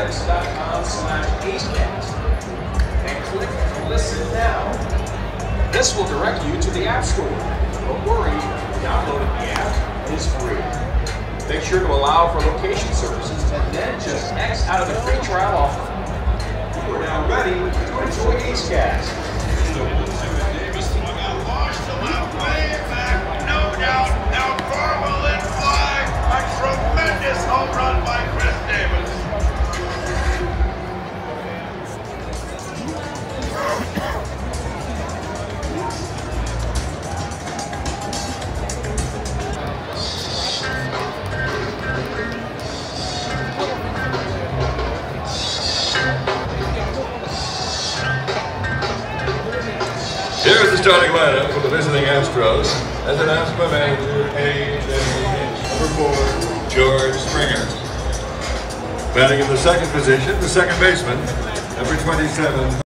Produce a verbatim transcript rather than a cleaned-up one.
athletics.com slash acecast and click Listen Now. This will direct you to the App Store. Don't worry, downloading the app is free. Make sure to allow for location services and then just X out of the free trial offer. We're now ready to enjoy AceCast. No doubt, now Carmel and fly, a tremendous home run by Chris Davis. Here's the starting lineup for the visiting Astros, as announced by manager A J Number four, George Springer. Batting in the second position, the second baseman, number twenty-seven.